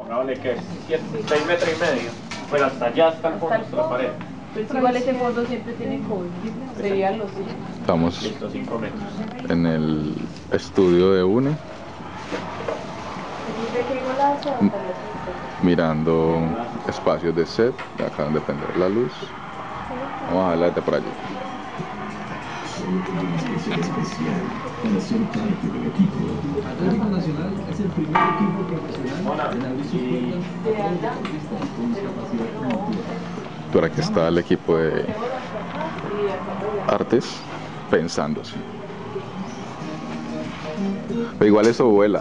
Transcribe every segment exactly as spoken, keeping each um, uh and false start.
Pongámosle que es seis metros y medio, pero hasta allá hasta el fondo de la pared. Pero es igual ese fondo siempre tiene COVID, serían los cinco. Estamos Listo, cinco metros. en el estudio de UNE, mirando espacios de set, de acá donde prender la luz. Vamos a verla desde por allí. Atlético Nacional es el primer equipo profesional en abrir sus puertas a deportistas con discapacidad cognitiva. Por aquí está el equipo de artes pensándose. Pero igual eso vuela.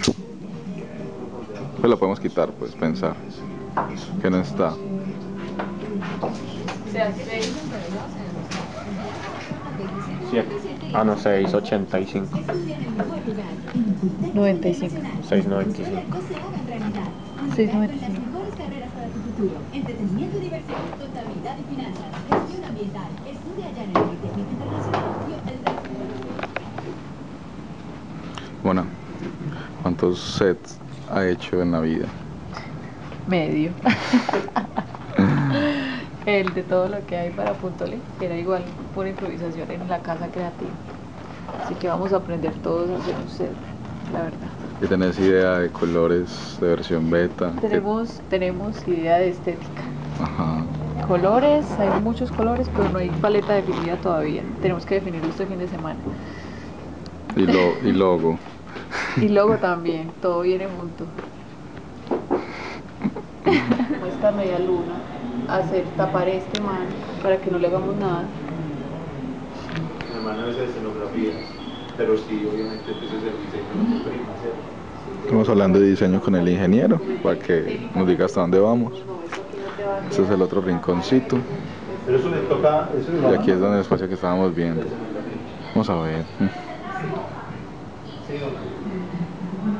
Pues lo podemos quitar, pues pensar que no está. siete. Ah, no, seis ochenta y cinco. noventa y cinco. seis noventa y cinco. seis noventa y cinco. Entretenimiento y diversión, contabilidad y finanzas, gestión ambiental, estudia allá en el Politécnico Internacional y Hotel Bueno, ¿cuántos sets ha hecho en la vida? Medio. El de todo lo que hay para Puntole, que era igual pura improvisación en la casa creativa. Así que vamos a aprender todos a hacer un set, la verdad. ¿Y tenés idea de colores de versión beta? Tenemos, tenemos idea de estética. Ajá. Colores, hay muchos colores, pero no hay paleta definida todavía. Tenemos que definirlo este fin de semana. Y, lo, y logo. Y logo también, todo viene junto. Esta media luna, hacer tapar este man para que no le hagamos nada. Mi hermano es de escenografía, pero sí, obviamente, pues es el diseño de prima, ¿cierto? Estamos hablando de diseño con el ingeniero para que nos diga hasta dónde vamos. Este es el otro rinconcito. Pero eso le toca, eso es Y aquí es donde el espacio que estábamos viendo. Vamos a ver.